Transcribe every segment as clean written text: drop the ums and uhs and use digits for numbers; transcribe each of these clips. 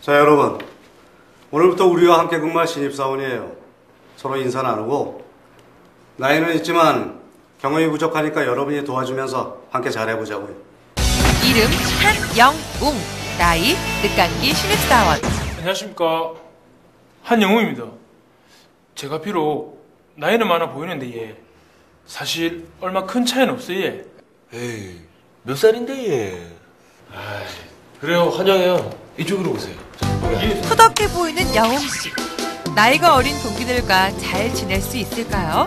자, 여러분. 오늘부터 우리와 함께 근무할 신입사원이에요. 서로 인사 나누고 나이는 있지만 경험이 부족하니까 여러분이 도와주면서 함께 잘해보자고요. 이름 한영웅, 나이 늦감기 신입사원. 안녕하십니까, 한영웅입니다. 제가 비록 나이는 많아 보이는데 얘 사실 얼마 큰 차이는 없어요. 얘. 에이, 몇 살인데 얘? 아이, 그래요, 환영해요. 이쪽으로 오세요. 터덕해 보이는 영웅씨. 나이가 어린 동기들과 잘 지낼 수 있을까요?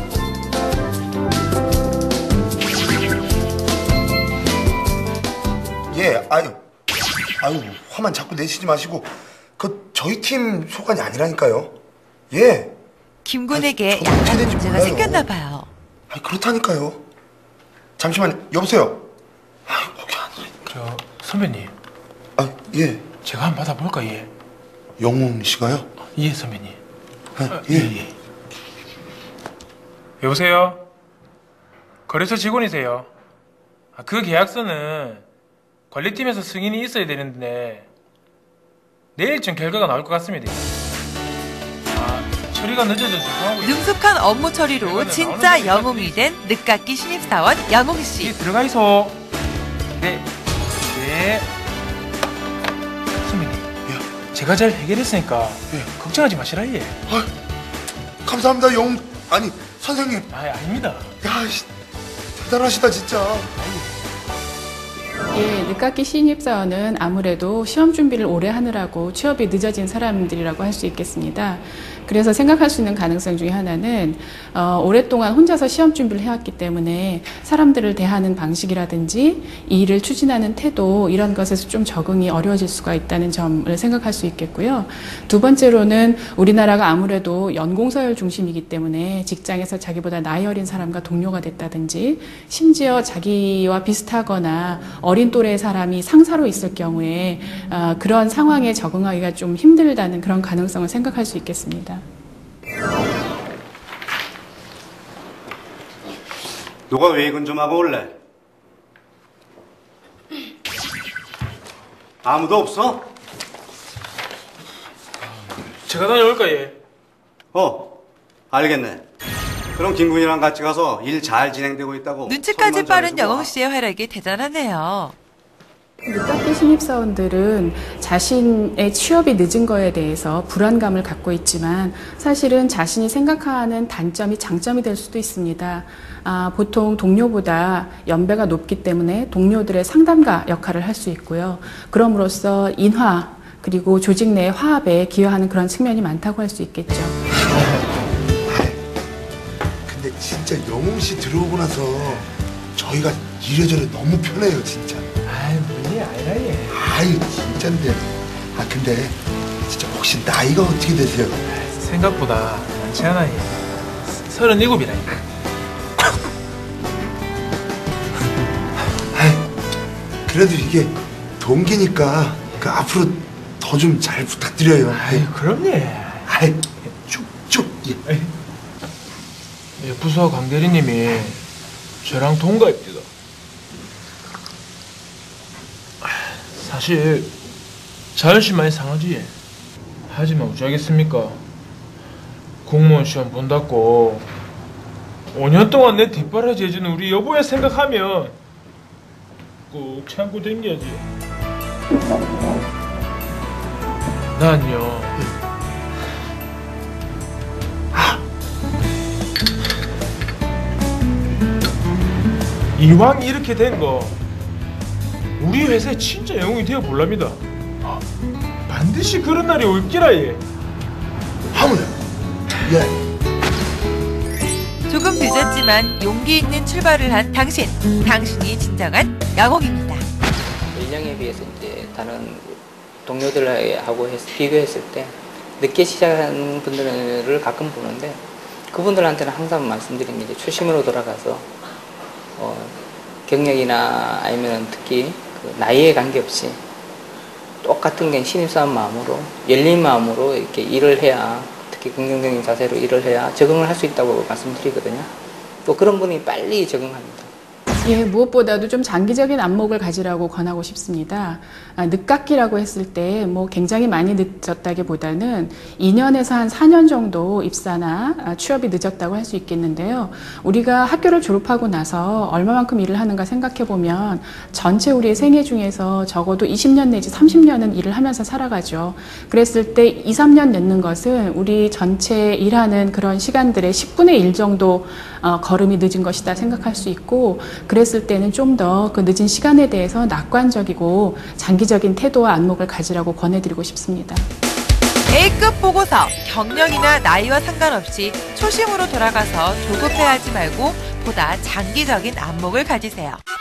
예, 아유, 화만 자꾸 내시지 마시고, 저희 팀 소관이 아니라니까요. 예. 김군에게 저도 어떻게 약간 된지 문제가 몰라요. 생겼나 봐요. 그렇다니까요. 잠시만, 여보세요? 거기 아니라니까. 저 선배님, 예. 제가 한번 받아볼까 얘? 영웅 씨가요? 예, 선배님. 예. 여보세요? 거래소 직원이세요? 그 계약서는 관리팀에서 승인이 있어야 되는데 내일쯤 결과가 나올 것 같습니다. 처리가 늦어져서 죄송하고요. 능숙한 업무 처리로 진짜 영웅이 된 늦깎이 신입사원 영웅씨. 들어가 있어. 네. 선배님, 제가 잘 해결했으니까 걱정하지 마시라 얘. 감사합니다, 영웅. 아니, 선생님. 아닙니다. 야, 대단하시다, 진짜. 예, 늦깎이 신입사원은 아무래도 시험 준비를 오래 하느라고 취업이 늦어진 사람들이라고 할 수 있겠습니다. 그래서 생각할 수 있는 가능성 중에 하나는 오랫동안 혼자서 시험 준비를 해왔기 때문에 사람들을 대하는 방식이라든지 이 일을 추진하는 태도 이런 것에서 좀 적응이 어려워질 수가 있다는 점을 생각할 수 있겠고요. 두 번째로는 우리나라가 아무래도 연공서열 중심이기 때문에 직장에서 자기보다 나이 어린 사람과 동료가 됐다든지 심지어 자기와 비슷하거나 어린 또래의 사람이 상사로 있을 경우에 그런 상황에 적응하기가 좀 힘들다는 그런 가능성을 생각할 수 있겠습니다. 누가 외근 좀 하고 올래? 아무도 없어? 제가 다녀올까 얘? 알겠네. 그럼 김군이랑 같이 가서 일 잘 진행되고 있다고 눈치까지 소문 빠른 전해주고 와. 영웅씨의 활약이 대단하네요. 늦깎이 신입사원들은 자신의 취업이 늦은 거에 대해서 불안감을 갖고 있지만 사실은 자신이 생각하는 단점이 장점이 될 수도 있습니다. 보통 동료보다 연배가 높기 때문에 동료들의 상담가 역할을 할 수 있고요. 그럼으로써 인화 그리고 조직 내 화합에 기여하는 그런 측면이 많다고 할 수 있겠죠. 근데 진짜 영웅 씨 들어오고 나서 저희가 이래저래 너무 편해요, 진짜. 문이 아니라 얘. 진짠데. 근데 진짜 혹시 나이가 어떻게 되세요? 생각보다 많지 않아 얘. 37이라니까. 그래도 이게 동기니까 앞으로 더 좀 잘 부탁드려요. 그럼요. 쭉쭉. 예, 부서 강 대리님이 저랑 동갑입니다. 사실 자존심 많이 상하지 얘. 하지만 어쩌겠습니까? 공무원 시험 본다고 5년 동안 내 뒷바라지 해주는 우리 여보야 생각하면 꼭 참고 댕겨야지. 난요 이왕 이렇게 된 거 우리 회사에 진짜 영웅이 되어 볼랍니다. 반드시 그런 날이 올기라 얘. 하모요. 조금 늦었지만 용기 있는 출발을 한 당신이 진정한 영웅입니다. 연령에 비해서 이제 다른 동료들하고 비교했을 때 늦게 시작하는 분들을 가끔 보는데 그분들한테는 항상 말씀드린 게 이제 초심으로 돌아가서 경력이나 아니면 특히 그 나이에 관계없이 똑같은 게 신입사원 마음으로 열린 마음으로 이렇게 일을 해야 특히 긍정적인 자세로 일을 해야 적응을 할 수 있다고 말씀드리거든요. 또 그런 분이 빨리 적응합니다. 예, 무엇보다도 좀 장기적인 안목을 가지라고 권하고 싶습니다. 늦깎이라고 했을 때 굉장히 많이 늦었다기보다는 2년에서 한 4년 정도 입사나 취업이 늦었다고 할 수 있겠는데요. 우리가 학교를 졸업하고 나서 얼마만큼 일을 하는가 생각해 보면 전체 우리의 생애 중에서 적어도 20년 내지 30년은 일을 하면서 살아가죠. 그랬을 때 2, 3년 늦는 것은 우리 전체 일하는 그런 시간들의 10분의 1 정도 걸음이 늦은 것이다 생각할 수 있고, 그랬을 때는 좀 더 그 늦은 시간에 대해서 낙관적이고 장기적인 태도와 안목을 가지라고 권해드리고 싶습니다. A급 보고서, 경력이나 나이와 상관없이 초심으로 돌아가서 조급해하지 말고 보다 장기적인 안목을 가지세요.